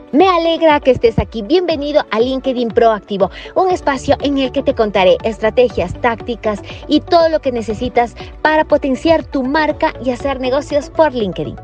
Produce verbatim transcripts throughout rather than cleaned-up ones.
Me alegra que estés aquí. Bienvenido a LinkedIn Proactivo, un espacio en el que te contaré estrategias, tácticas y todo lo que necesitas para potenciar tu marca y hacer negocios por LinkedIn.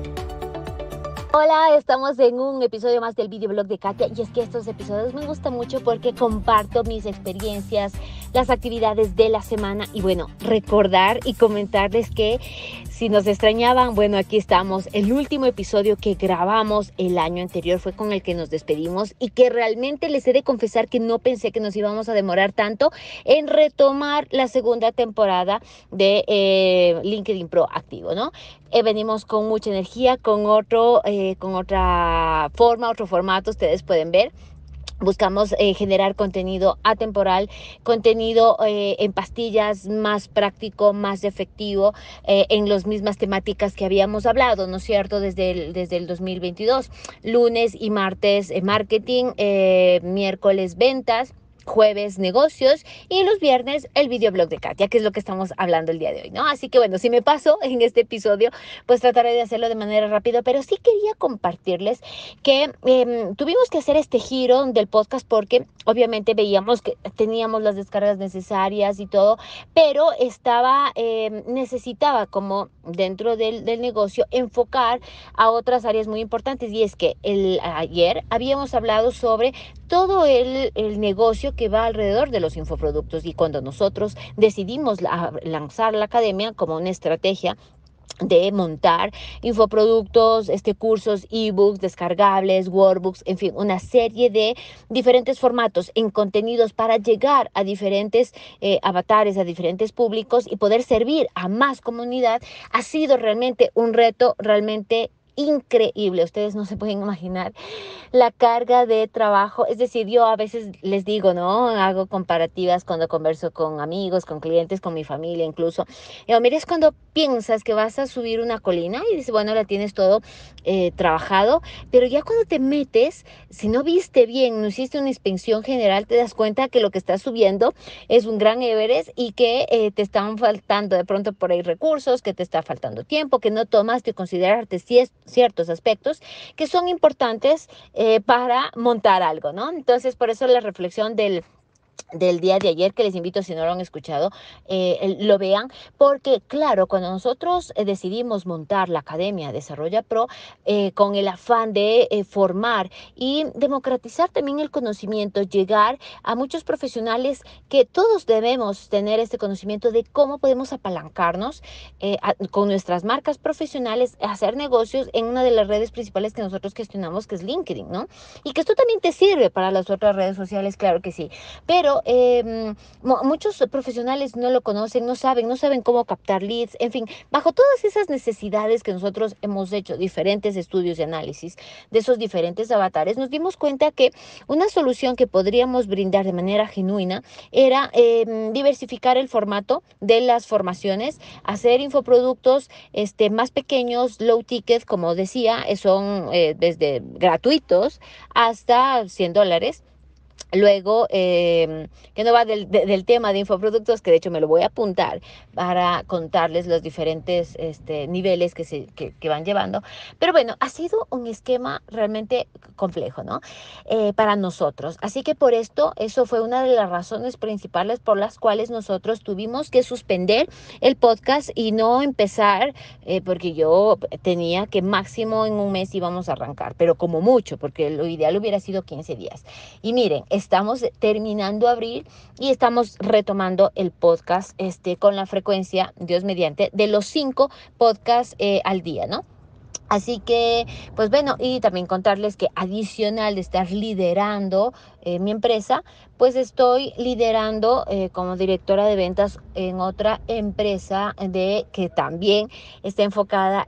Hola, estamos en un episodio más del videoblog de Katia y es que estos episodios me gustan mucho porque comparto mis experiencias, las actividades de la semana y bueno, recordar y comentarles que si nos extrañaban, bueno, aquí estamos. El último episodio que grabamos el año anterior fue con el que nos despedimos y que realmente les he de confesar que no pensé que nos íbamos a demorar tanto en retomar la segunda temporada de eh, LinkedIn Proactivo, ¿no? Eh, venimos con mucha energía, con otro, eh, con otra forma, otro formato, ustedes pueden ver. Buscamos eh, generar contenido atemporal, contenido eh, en pastillas más práctico, más efectivo, eh, en las mismas temáticas que habíamos hablado, ¿no es cierto? Desde el, desde el dos mil veintidós, lunes y martes eh, marketing, eh, miércoles ventas, jueves negocios y los viernes el videoblog de Katia, que es lo que estamos hablando el día de hoy, ¿no? Así que bueno, si me paso en este episodio, pues trataré de hacerlo de manera rápida, pero sí quería compartirles que eh, tuvimos que hacer este giro del podcast porque obviamente veíamos que teníamos las descargas necesarias y todo, pero estaba, eh, necesitaba como dentro del, del negocio enfocar a otras áreas muy importantes y es que el, ayer habíamos hablado sobre todo el, el negocio que va alrededor de los infoproductos y cuando nosotros decidimos la, lanzar la academia como una estrategia de montar infoproductos, este, cursos, ebooks, descargables, workbooks, en fin, una serie de diferentes formatos en contenidos para llegar a diferentes eh, avatares, a diferentes públicos y poder servir a más comunidad, ha sido realmente un reto realmente increíble. Ustedes no se pueden imaginar la carga de trabajo. Es decir, yo a veces les digo, ¿no? Hago comparativas cuando converso con amigos, con clientes, con mi familia incluso. Digo, mira, es cuando piensas que vas a subir una colina y dices, bueno, la tienes todo eh, trabajado, pero ya cuando te metes, si no viste bien, no hiciste una inspección general, te das cuenta que lo que estás subiendo es un gran Everest y que eh, te están faltando de pronto por ahí recursos, que te está faltando tiempo, que no tomaste y considerarte ciertos aspectos que son importantes eh, para montar algo, ¿no? Entonces, por eso la reflexión del del día de ayer, que les invito, si no lo han escuchado, eh, lo vean, porque claro, cuando nosotros eh, decidimos montar la Academia Desarrolla Pro, eh, con el afán de eh, formar y democratizar también el conocimiento, llegar a muchos profesionales que todos debemos tener este conocimiento de cómo podemos apalancarnos eh, a, con nuestras marcas profesionales, hacer negocios en una de las redes principales que nosotros gestionamos, que es LinkedIn, ¿no? Y que esto también te sirve para las otras redes sociales, claro que sí, pero eh, muchos profesionales no lo conocen, no saben, no saben cómo captar leads, en fin, bajo todas esas necesidades que nosotros hemos hecho diferentes estudios y análisis de esos diferentes avatares, nos dimos cuenta que una solución que podríamos brindar de manera genuina era eh, diversificar el formato de las formaciones, hacer infoproductos este, más pequeños, low ticket, como decía, son eh, desde gratuitos hasta cien dólares. Luego, eh, que no va del, de, del tema de infoproductos, que de hecho me lo voy a apuntar para contarles los diferentes este, niveles que, se, que, que van llevando. Pero bueno, ha sido un esquema realmente complejo, ¿no? Eh, para nosotros. Así que por esto, eso fue una de las razones principales por las cuales nosotros tuvimos que suspender el podcast y no empezar, eh, porque yo tenía que máximo en un mes íbamos a arrancar, pero como mucho, porque lo ideal hubiera sido quince días. Y miren, estamos terminando abril y estamos retomando el podcast este, con la frecuencia, Dios mediante, de los cinco podcasts eh, al día, ¿no? Así que, pues bueno, y también contarles que adicional de estar liderando eh, mi empresa, pues estoy liderando eh, como directora de ventas en otra empresa de que también está enfocada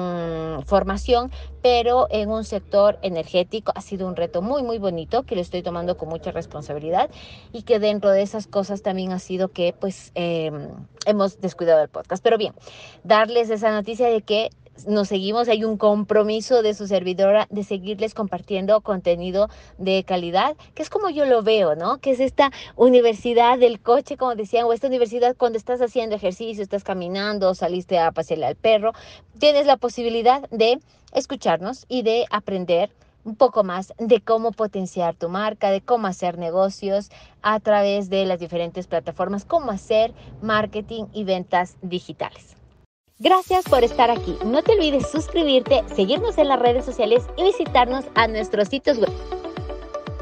en formación, pero en un sector energético. Ha sido un reto muy, muy bonito que lo estoy tomando con mucha responsabilidad y que dentro de esas cosas también ha sido que pues eh, hemos descuidado el podcast. Pero bien, darles esa noticia de que nos seguimos, hay un compromiso de su servidora de seguirles compartiendo contenido de calidad, que es como yo lo veo, ¿no? Que es esta universidad del coche, como decían, o esta universidad cuando estás haciendo ejercicio, estás caminando, saliste a pasearle al perro, tienes la posibilidad de escucharnos y de aprender un poco más de cómo potenciar tu marca, de cómo hacer negocios a través de las diferentes plataformas, cómo hacer marketing y ventas digitales. Gracias por estar aquí. No te olvides suscribirte, seguirnos en las redes sociales y visitarnos a nuestros sitios web.